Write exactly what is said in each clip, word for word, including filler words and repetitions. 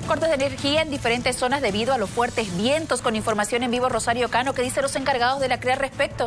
Cortes de energía en diferentes zonas debido a los fuertes vientos. Con información en vivo, Rosario Cano, ¿qué dicen los encargados de la C R E A al respecto?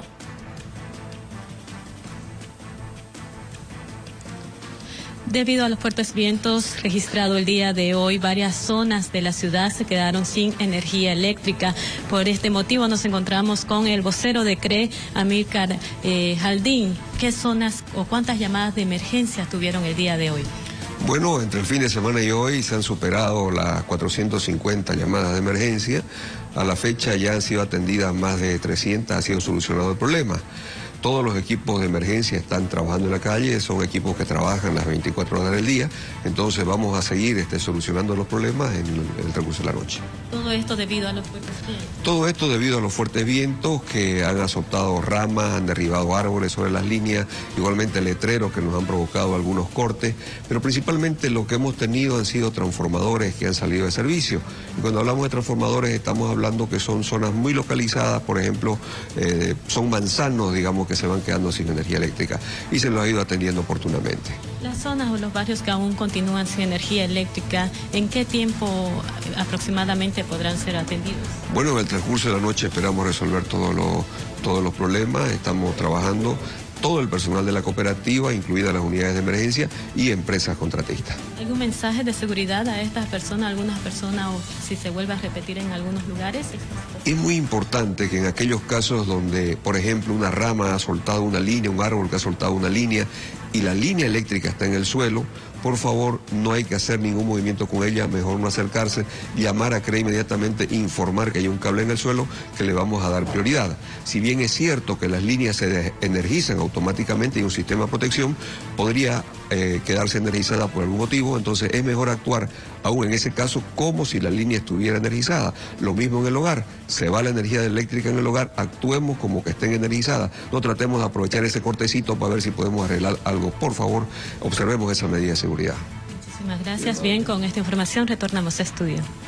Debido a los fuertes vientos registrados el día de hoy, varias zonas de la ciudad se quedaron sin energía eléctrica. Por este motivo nos encontramos con el vocero de C R E A, Amílcar eh, Jaldín. ¿Qué zonas o cuántas llamadas de emergencia tuvieron el día de hoy? Bueno, entre el fin de semana y hoy se han superado las cuatrocientas cincuenta llamadas de emergencia. A la fecha ya han sido atendidas más de trescientas, ha sido solucionado el problema. Todos los equipos de emergencia están trabajando en la calle, son equipos que trabajan las veinticuatro horas del día, entonces vamos a seguir este, solucionando los problemas en el, el transcurso de la noche. ¿Todo esto debido a los fuertes vientos? Todo esto debido a los fuertes vientos que han azotado ramas, han derribado árboles sobre las líneas, igualmente letreros que nos han provocado algunos cortes, pero principalmente lo que hemos tenido han sido transformadores que han salido de servicio. Y cuando hablamos de transformadores estamos hablando que son zonas muy localizadas, por ejemplo, eh, son manzanos, digamos, que se van quedando sin energía eléctrica y se los ha ido atendiendo oportunamente. Las zonas o los barrios que aún continúan sin energía eléctrica, ¿en qué tiempo aproximadamente podrán ser atendidos? Bueno, en el transcurso de la noche esperamos resolver todos los, todos los problemas, estamos trabajando todo el personal de la cooperativa, incluidas las unidades de emergencia y empresas contratistas. ¿Algún mensaje de seguridad a estas personas, algunas personas, o si se vuelve a repetir en algunos lugares? Es muy importante que en aquellos casos donde, por ejemplo, una rama ha soltado una línea, un árbol que ha soltado una línea y la línea eléctrica está en el suelo, por favor, no hay que hacer ningún movimiento con ella, mejor no acercarse, llamar a C R E A inmediatamente, informar que hay un cable en el suelo que le vamos a dar prioridad. Si bien es cierto que las líneas se energizan automáticamente y un sistema de protección podría eh, quedarse energizada por algún motivo, entonces es mejor actuar aún en ese caso como si la línea estuviera energizada. Lo mismo en el hogar, se va la energía eléctrica en el hogar, actuemos como que estén energizadas, no tratemos de aprovechar ese cortecito para ver si podemos arreglar algo. Por favor, observemos esa medida de seguridad. Muchísimas gracias. Bien, con esta información retornamos a estudio.